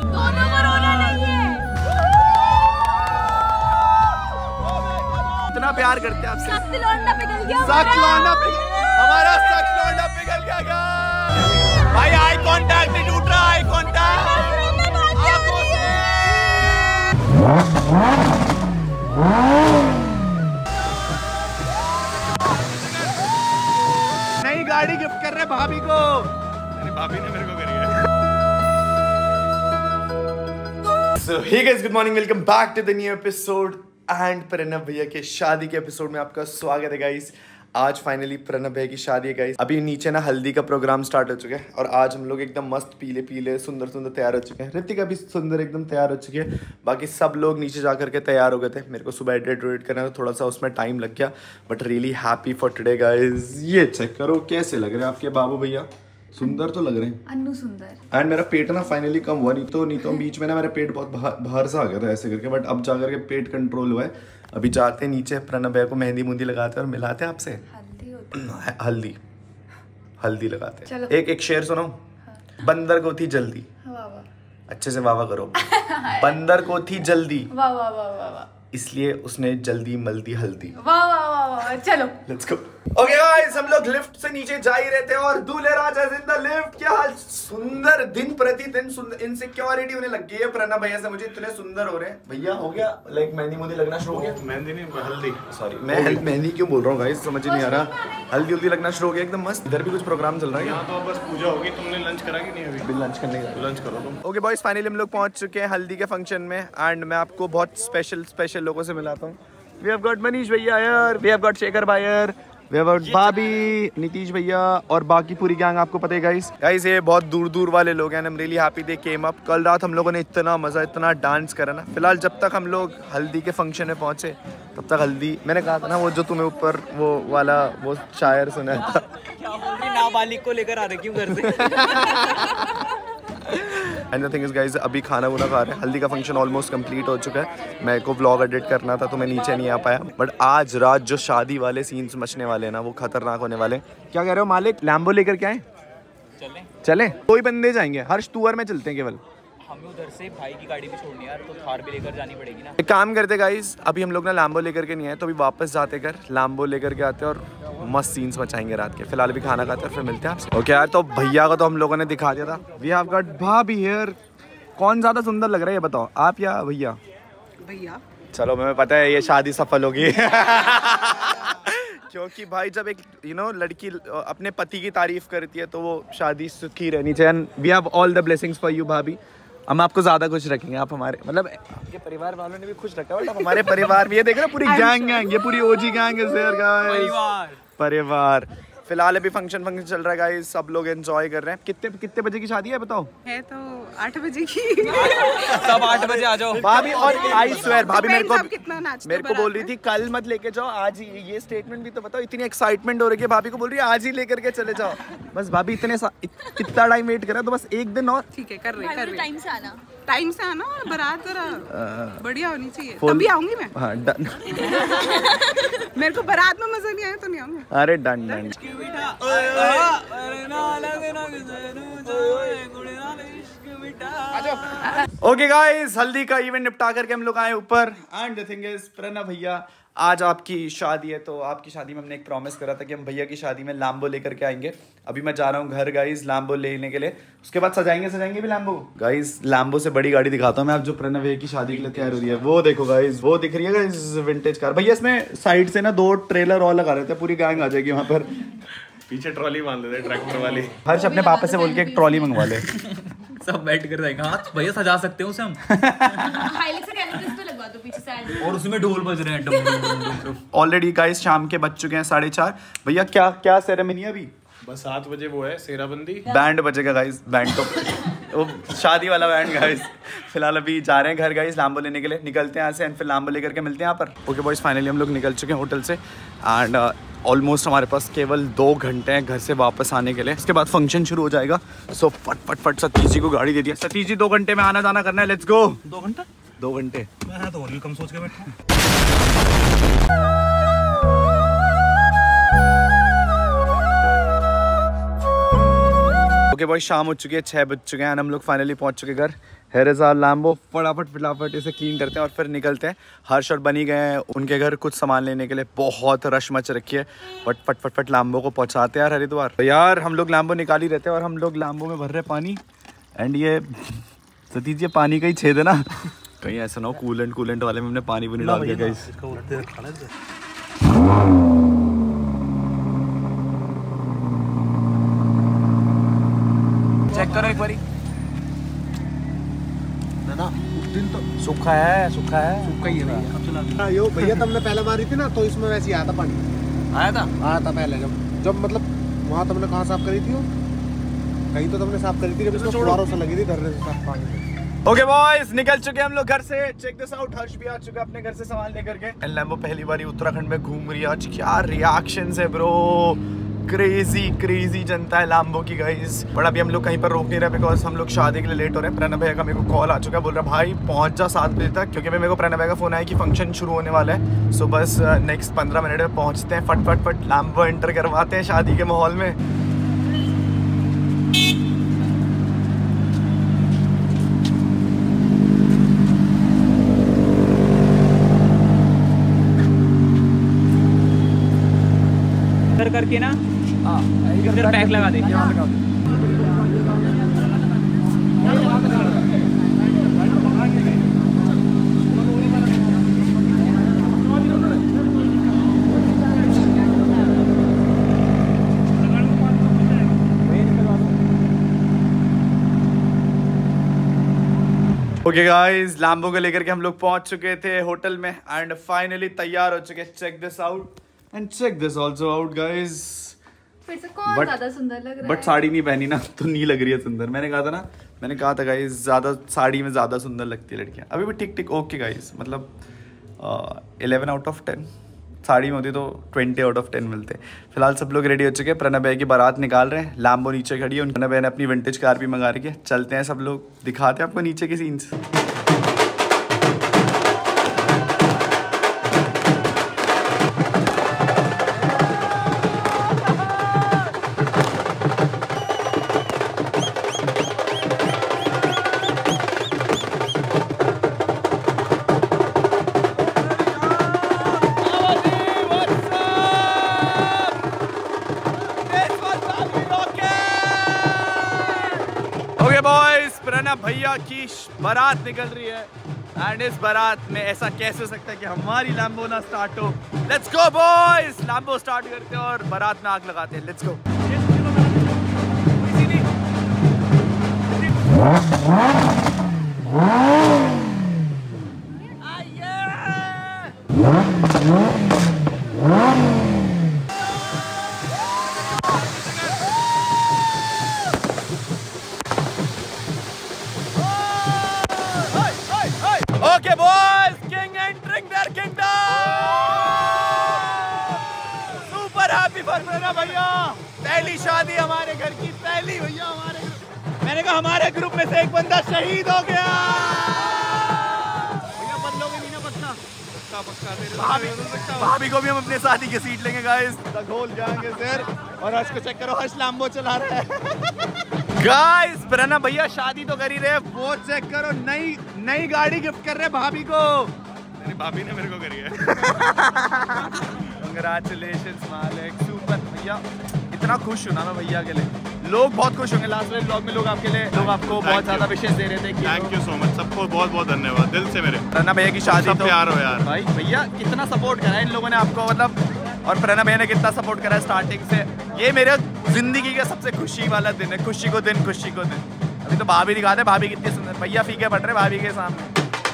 दोनों को रोना नहीं है। इतना प्यार करते हैं आपसे। सख्त लौंडा पिघल गया हमारा सख्त लौंडा पिघल गया भाई। आई कांटेक्ट नहीं टूट रहा। आई कांटेक्ट नई गाड़ी गिफ्ट कर रहे भाभी को। अरे भाभी ने मेरे को करी है। So hey guys, good morning, welcome back to the new episode and Pranav भैया के शादी के एपिसोड में आपका स्वागत है गाइस। आज फाइनली प्रणव भैया की शादी है गाइस। अभी नीचे ना हल्दी का प्रोग्राम स्टार्ट हो चुका है और आज हम लोग एकदम मस्त पीले पीले सुंदर सुंदर तैयार हो चुके हैं। ऋतिका भी सुंदर एकदम तैयार हो चुकी है। बाकी सब लोग नीचे जा करके तैयार हो गए थे। मेरे को सुबह एडिट करना था, थोड़ा सा उसमें टाइम लग गया, but really happy for today guys. ये चेक करो कैसे लग रहे हैं आपके बाबू भैया। सुंदर तो लग रहे हैं, अन्नू सुंदर। एंड मेरा पेट ना फाइनली कम हुआ। नहीं तो बीच में ना मेरा पेट बहुत बाहर सा आ गया था ऐसे करके, बट अब जा करके पेट कंट्रोल हुआ है। अभी जाते हैं नीचे, प्रणव भैया को मेहंदी मुंदी लगाते हैं और मिलाते हैं आपसे। हल्दी लगाते हैं। एक शेर सुनो। हाँ। बंदर को थी जल्दी। वाह वाह। अच्छे से वाह वाह करो। बंदर को थी जल्दी। वाह वाह वाह वाह। इसलिए उसने जल्दी मल्दी हल्दी। वाह वाह वाह वाह। चलो लेट्स गो। ओके गाइस, हम लोग लिफ्ट से नीचे जा ही रहे थे और दूल्हे राजा इन द लिफ्ट। क्या हाल। सुंदर दिन प्रतिदिन सुंदर इनसिक्योरिटी होने लग गई है प्रणव भैया से। मुझे इतने सुंदर हो रहे हैं भैया। हो गया लाइक मेहंदी मुंदी लगना शुरू हो गया। मेहंदी नहीं हल्दी, सॉरी मैं मेहंदी क्यों बोल रहा हूँ गाइस, समझ नहीं आ रहा। हल्दी उल्दी लगना शुरू हो गया एकदम मस्त। इधर भी कुछ प्रोग्राम चल रहा है। यहाँ तो बस पूजा होगी। तुमने लंच करा कि नहीं? अभी लंच करने का। लंच करो तुम। ओके बॉयज, फाइनली हम लोग पहुंच चुके हैं हल्दी के फंक्शन में एंड मैं आपको बहुत स्पेशल लोगों से मिलाता हूँ। वी हैव गॉट मनीष भैया यार, वी हैव गॉट शेखर भाई यार, वी हैव गॉट भाभी, नीतीश भैया और बाकी पूरी गैंग। आपको पता है गाइस ये बहुत दूर वाले लोग हैं। I am really happy they came up. कल रात हम लोगों ने इतना मजा इतना डांस करा ना। फिलहाल जब तक हम लोग हल्दी के फंक्शन में पहुंचे तब तक हल्दी, मैंने कहा था ना वो जो तुम्हें ऊपर वो वाला वो शायर सुना था। क्या बोल रही, नाबालिग को लेकर आ रहे क्यों घर से? And the thing is guys, अभी खाना वाना खा रहे हैं। हल्दी का फंक्शन ऑलमोस्ट कंप्लीट हो चुका है। मेरे को व्लॉग एडिट करना था तो मैं नीचे नहीं आ पाया, बट आज रात जो शादी वाले सीन्स मचने वाले हैं ना वो खतरनाक होने वाले हैं। क्या कह रहे हो मालिक? लैम्बो लेकर के आए? चले दो ही बंदे जाएंगे। हर्ष टूर में चलते हैं केवल। हमें उधर से भाई की गाड़ी भी छोड़नी है यार, तो थार भी लेकर जानी पड़ेगी ना। एक काम करते गाइस, अभी हम लोग ना लैम्बो लेकर के नहीं आए तो अभी वापस जाते घर लैम्बो लेकर के आते और मस्त सीन्स मचाएंगे रात के। फिलहाल भी खाना खाते हैं फिर मिलते हैं आपसे। ओके यार, तो भैया को तो हम लोगों ने दिखा दिया था। वी हैव गॉट भाभी हियर। कौन ज्यादा सुंदर लग रहा है ये बताओ, आप या भैया? भैया। चलो हमें पता है ये शादी सफल होगी। क्योंकि भाई जब एक लड़की अपने पति की तारीफ करती है तो वो शादी सुखी रहनी चाहिए। We have all the blessings for you भाभी। हम आपको ज्यादा खुश रखेंगे। आप हमारे मतलब आपके परिवार वालों ने भी खुश रखा है, बट हमारे परिवार में ये देख रहे पूरी गैंग ये पूरी ओजी गैंग है परिवार। फिलहाल अभी फंक्शन चल रहा है गाइस, सब लोग एंजॉय कर रहे हैं। कितने बजे की शादी है बताओ? है तो 8 बजे की। सब 8 बजे आ जाओ भाभी। और आई स्वेयर भाभी मेरे को बोल रही थी कल मत लेके जाओ, आज ही। ये स्टेटमेंट भी तो बताओ, इतनी एक्साइटमेंट हो रही है भाभी को, बोल रही है आज ही लेकर के चले जाओ। बस भाभी इतना टाइम वेट करा तो बस एक दिन और। ठीक है, कर रहे टाइम से आना और बारात जरा बढ़िया होनी चाहिए, तभी आऊंगी मैं। हाँ डन। मेरे को बारात में मजा नहीं आया तो नहीं आऊंगी। अरे डन। ओके गाइस, हल्दी का इवेंट निपटा करके हम लोग आए ऊपर। And the thing is Pranav भैया, आज आपकी शादी है तो आपकी शादी में हमने एक प्रॉमिस करा था कि हम भैया की शादी में लैम्बो लेकर के आएंगे। अभी मैं जा रहा हूँ घर गाइस लैम्बो लेने के लिए, उसके बाद सजाएंगे भी लैम्बो। गाइस लैम्बो से बड़ी गाड़ी दिखाता हूँ मैं आप, जो प्रणव भैया की शादी के लिए तैयार हो रही है। वो देखो गाइस, वो दिख रही है गाइस विंटेज कार। भैया इसमें साइड से ना 2 ट्रेलर और लगा रहे थे, पूरी गैंग आ जाएगी वहाँ पर। पीछे ट्रॉली बांध देते ट्रैक्टर वाली। हर्ष अपने पापा से बोल के एक ट्रॉली मंगवा ले। सब बैठ कर जाएंगे। हाँ भैया सजा सकते हैं उसे हम। और उसमें ढोल बज रहे हैं। ऑलरेडी गाइस शाम के बज चुके हैं 4:30। भैया क्या सेरेमनी है अभी? बस 7 बजे वो है सेराबंदी। बैंड बजेगा गाइस, बैंड तो वो शादी वाला बैंड गाइस। फिलहाल अभी जा रहे हैं घर गाइस लैम्बो लेने के लिए। निकलते हैं यहाँ से, फिर लैम्बो लेकर के मिलते हैं यहाँ पर। ओके बॉयज, फाइनली हम लोग निकल चुके हैं होटल से एंड ऑलमोस्ट हमारे पास केवल 2 घंटे हैं घर से वापस आने के लिए। उसके बाद फंक्शन शुरू हो जाएगा। सो फट सतीश जी को गाड़ी दे दिया। सतीश जी 2 घंटे में आना जाना करना है, लेट्स गो। 2 घंटा 2 घंटे मैं तो और भी कम सोच के बैठा। ओके बॉय, शाम हो चुकी है, 6 बज चुके हैं। हम लोग फाइनली पहुंच चुके घर Here is our Lambo। फटाफट इसे क्लीन करते हैं और फिर निकलते हैं। हर्ष और बनी गए हैं उनके घर कुछ सामान लेने के लिए। बहुत रश मच रखी है, बट फट लैम्बो को पहुंचाते हैं यार हरिद्वार। तो यार हम लोग लैम्बो निकाल ही रहते हैं और हम लोग लैम्बो में भर रहे पानी। एंड ये सतीश, ये पानी का ही छेद है ना, कहीं ऐसा ना हो कूलेंट वाले में हमने पानी भी नहीं डाल दिया गाइस। चेक करो एक बारी ना, उस दिन तो सूखा है सूखा ही है भैया। यो भैया तुमने पहले मारी थी ना, तो इसमें वैसे ही आया था पानी। आया था पहले जब मतलब वहाँ तुमने कहाँ साफ करी थी? कहीं तो तुमने साफ करी थी जब इसमें फुहारों से लगी थी धरने से साफ पानी। ओके बॉयज, निकल चुके हम लोग घर से। चेक दिस आउट, हर्ष भी आ चुका अपने घर से सामान लेकर के। एंड लैम्बो पहली बार उत्तराखंड में घूम रही है आज। क्या रिएक्शंस है ब्रो, क्रेजी जनता है लैम्बो की गाइस। बट अभी हम लोग कहीं पर रोक नहीं रहे बिकॉज हम लोग शादी के लिए लेट हो रहे हैं। प्रणव भैया का मेरे को कॉल आ चुका है, बोल रहा भाई पहुंच जा 7 बजे तक, क्योंकि मेरे को प्रणव भैया का फोन आया कि फंक्शन शुरू होने वाला है। सो बस नेक्स्ट 15 मिनट में पहुंचते हैं, फट लैम्बो एंटर करवाते हैं शादी के माहौल में। करके ना इधर पैक लगा दे। ओके गाइस, लैम्बो को लेकर के हम लोग पहुंच चुके थे होटल में एंड फाइनली तैयार हो चुके। Check this out and check this also out guys. फिर से कौन ज्यादा सुंदर लग रहा है? बट साड़ी नहीं पहनी ना तो नहीं लग रही है सुंदर। मैंने कहा था गाइस, ज्यादा साड़ी में ज्यादा सुंदर लगती है लड़कियां। अभी भी ठीक ओके गाइस, मतलब 11 आउट ऑफ 10। साड़ी में होती तो 20 आउट ऑफ 10 मिलते। फिलहाल सब लोग रेडी हो चुके हैं, प्रणव भैया की बारात निकाल रहे हैं। लैम्बो नीचे खड़ी है, प्रणव भैया ने अपनी विंटेज कार भी मंगा रखी है। चलते हैं सब लोग, दिखाते हैं आपको नीचे के सीन्स। प्रणव भैया की बारात निकल रही है एंड इस बारात में ऐसा कैसे हो सकता है कि हमारी लैम्बो ना स्टार्ट हो। Let's go boys, Lambo start करते हैं और बारात में आग लगाते हैं। Let's go. Okay boys, king entering their kingdom. Super happy for Pranav भैया, पहली शादी हमारे घर की, पहली भैया हमारे ग्रुप। मैंने कहा हमारे ग्रुप में से एक बंदा शहीद हो गया। भैया बदलोगे नहीं ना पक्का? भाभी को भी हम अपने शादी की सीट लेंगे गाइस, ढोल जाएंगे सर। और हर्ष को चेक करो, हर्ष लैम्बो चला रहा है। गाइस प्रणव भैया शादी तो कर ही रहे, वो चेक करो, नई गाड़ी गिफ्ट कर रहे भाभी को। मेरी भाभी ने मेरे को करी है। कंग्रेचुलेशंस मालिक, सुपर भैया। इतना खुश हूँ ना मैं भैया के लिए, लोग बहुत खुश होंगे। लास्ट वाले ब्लॉग में लोग आपको बहुत ज्यादा विशेष दे रहे थे। थैंक यू सो मच, सबको बहुत बहुत धन्यवाद दिल से। मेरे प्रणव भैया की शादी तो प्यार हो यार भाई। भैया कितना सपोर्ट करा है इन लोगों ने आपको, मतलब, और प्रणव भैया ने कितना सपोर्ट करा है स्टार्टिंग से। ये मेरे जिंदगी का सबसे खुशी वाला दिन है, खुशी को दिन। अभी तो भाभी दिखाते, भाभी कितनी सुंदर। भैया फीके पड़ रहे भाभी के सामने।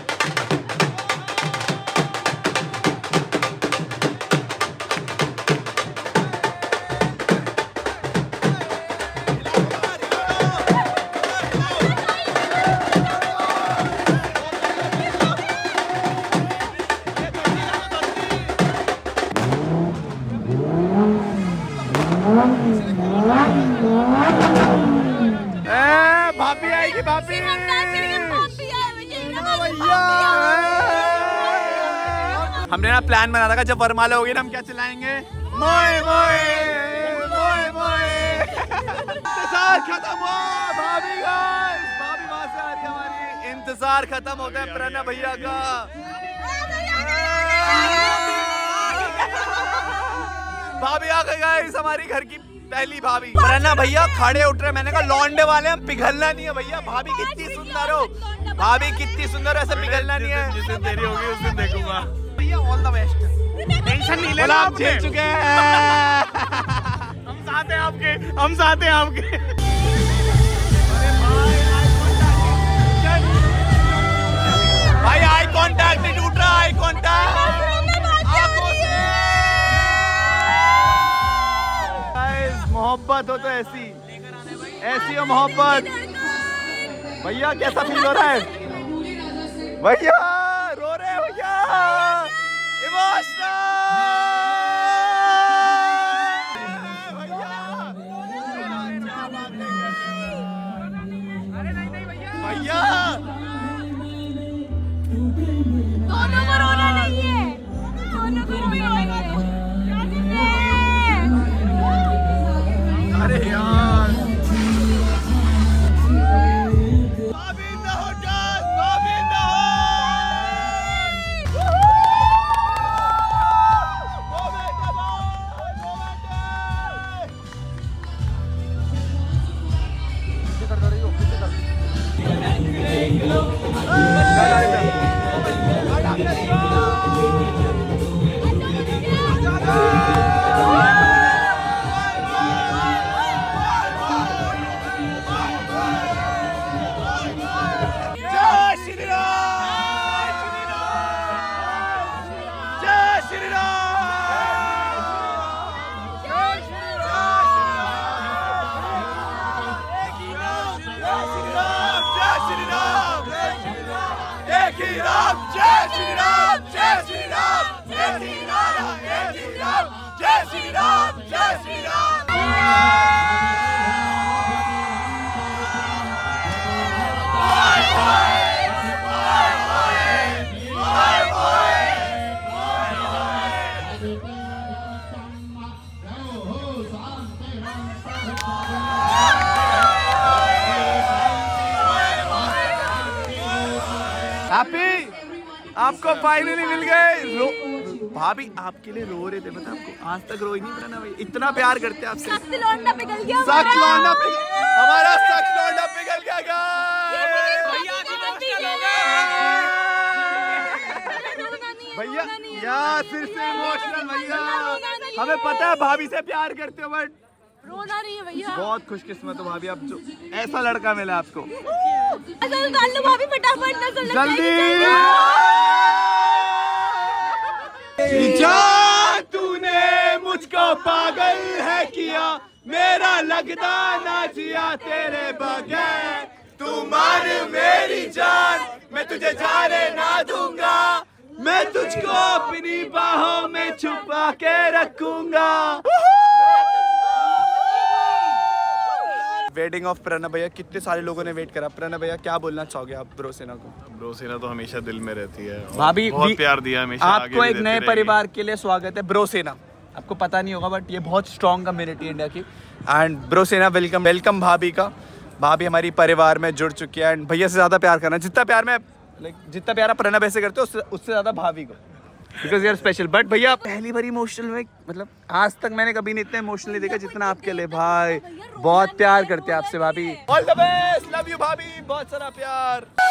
भाभी आएगी, भाभी। हमने ना प्लान बना था, जब वरमाला होगी ना हम क्या चलाएंगे, मोए मोए मोए मोए। साथ खत्म हुआ। भाभी वहां से आ रही है हमारी इंतजार खत्म होता है प्रणव भैया का। भाभी आ गई गाइस, हमारी घर की पहली भाभी। प्रणव भैया खड़े उठ रहे, मैंने कहा लौंडे वाले हम, पिघलना नहीं है भैया। भाभी कितनी सुंदर हो, भाभी कितनी सुंदर, ऐसे पिघलना नहीं है। जिस दिन देरी होगी उस दिन देखूंगा। भैया ऑल द बेस्ट, टेंशन नहीं लेना, आप जीत चुके हैं। हम साथ हैं आपके, हम साथ हैं आपके। भाई आई कांटेक्ट नहीं टूट रहा, आई कांटेक्ट आंखों से। गाइस मोहब्बत हो तो ऐसी हो मोहब्बत। भैया कैसा फील हो रहा है? भैया रो रहे हैं भैया, इमोशनल भैया। दोनों को रोना नहीं है, दोनों को रोना नहीं है। अरे यार हैप्पी, आपको फाइनली मिल गए। भाभी आपके लिए रो रहे थे, पता आपको, आज तक रोई नहीं प्रणव भाई, इतना प्यार करते हैं आपसे। सख्त लौंडा पिघल गया सख्त लौंडा हमारा सख्त लौंडा पिघल गया। भैया यार फिर से इमोशनल भैया, हमें पता है भाभी से प्यार करते हो बट रोना नहीं है भैया। बहुत खुशकिस्मत हो भाभी, आप जो ऐसा लड़का मिला आपको। निकाल लो भाभी फटाफट, नजर लग जल्दी तूने मुझको पागल है किया, मेरा लगता ना जिया तेरे बगैर। तू मान मेरी जान, मैं तुझे जाने ना दूंगा, मैं तुझको अपनी बाहों में छुपा के रखूंगा। वेडिंग ऑफ प्रणव भैया, कितने सारे लोगों ने वेट करा। प्रणव भैया क्या बोलना चाहोगे आप ब्रोसेना को? ब्रोसेना तो हमेशा दिल में रहती है, भाभी बहुत प्यार दिया हमेशा। आपको एक नए परिवार के लिए स्वागत है ब्रोसेना। आपको पता नहीं होगा बट ये बहुत स्ट्रॉन्ग कम्युनिटी इंडिया की। एंड ब्रोसेना वेलकम, वेलकम भाभी का। भाभी हमारी परिवार में जुड़ चुकी है एंड भैया से ज्यादा प्यार करना, जितना प्यार मैं जितना प्यार आप प्रणव ऐसे करते हो उससे ज्यादा भाभी को, because you are special. But भैया पहली बार इमोशनल में, मतलब आज तक मैंने कभी नहीं इतना इमोशनली देखा जितना आपके लिए। भाई बहुत प्यार करते हैं आपसे भाभी। All the best, love you भाभी, बहुत सारा प्यार।